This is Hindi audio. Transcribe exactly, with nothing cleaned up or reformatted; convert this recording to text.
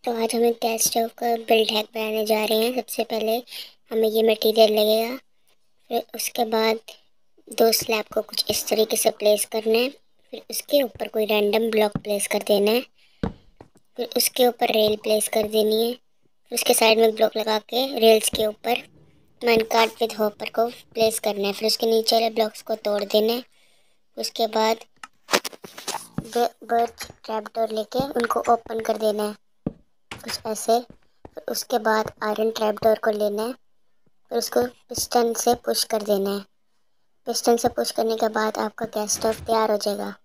तो आज हम एक गैस स्टोव का बिल्ड हैक बनाने जा रहे हैं। सबसे पहले हमें ये मटेरियल लगेगा। फिर उसके बाद दो स्लैब को कुछ इस तरीके से प्लेस करना है। फिर उसके ऊपर कोई रैंडम ब्लॉक प्लेस कर देना है। फिर उसके ऊपर रेल प्लेस कर देनी है। फिर उसके साइड में ब्लॉक लगा के रेल्स के ऊपर माइन कार्ट विद हॉपर को प्लेस करना है। फिर उसके नीचे वाले ब्लॉक्स को तोड़ देना है। उसके बाद बर्थ ट्रैप डोर लेके उनको ओपन कर देना है कुछ ऐसे। फिर उसके बाद आयरन ट्रैप डोर को लेना है। फिर उसको पिस्टन से पुश कर देना है। पिस्टन से पुश करने के बाद आपका गैस स्टोव तैयार हो जाएगा।